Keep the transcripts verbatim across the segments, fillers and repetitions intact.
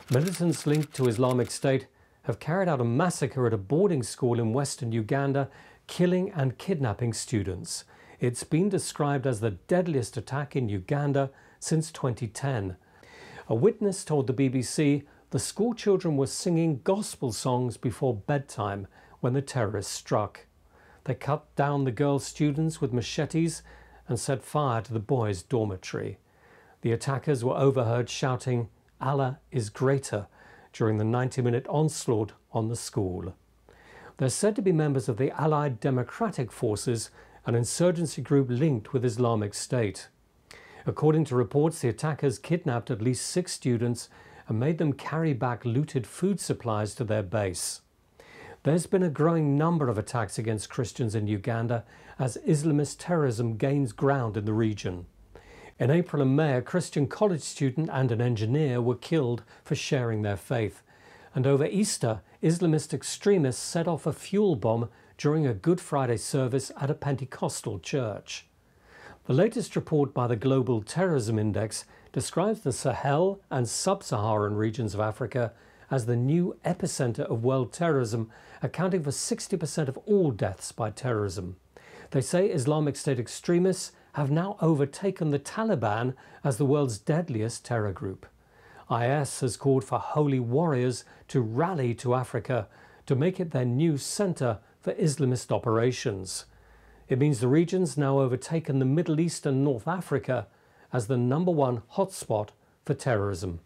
Militants linked to Islamic State have carried out a massacre at a boarding school in western Uganda, killing and kidnapping students. It's been described as the deadliest attack in Uganda since twenty ten. A witness told the B B C the school children were singing gospel songs before bedtime when the terrorists struck. They cut down the girl students with machetes and set fire to the boys' dormitory. The attackers were overheard shouting, "Allah is greater," during the ninety-minute onslaught on the school. They're said to be members of the Allied Democratic Forces, an insurgency group linked with Islamic State. According to reports, the attackers kidnapped at least six students and made them carry back looted food supplies to their base. There's been a growing number of attacks against Christians in Uganda as Islamist terrorism gains ground in the region. In April and May, a Christian college student and an engineer were killed for sharing their faith. And over Easter, Islamist extremists set off a fuel bomb during a Good Friday service at a Pentecostal church. The latest report by the Global Terrorism Index describes the Sahel and sub-Saharan regions of Africa as the new epicenter of world terrorism, accounting for sixty percent of all deaths by terrorism. They say Islamic State extremists have now overtaken the Taliban as the world's deadliest terror group. I S has called for holy warriors to rally to Africa to make it their new center for Islamist operations. It means the region's now overtaken the Middle East and North Africa as the number one hotspot for terrorism.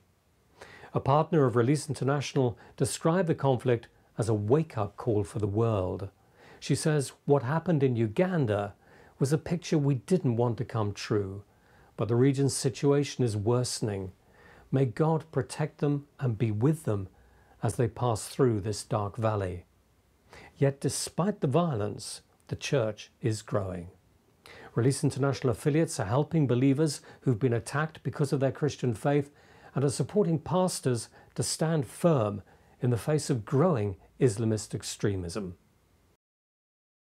A partner of Release International described the conflict as a wake-up call for the world. She says what happened in Uganda was a picture we didn't want to come true, but the region's situation is worsening. May God protect them and be with them as they pass through this dark valley. Yet despite the violence, the church is growing. Release International affiliates are helping believers who've been attacked because of their Christian faith and are supporting pastors to stand firm in the face of growing Islamist extremism.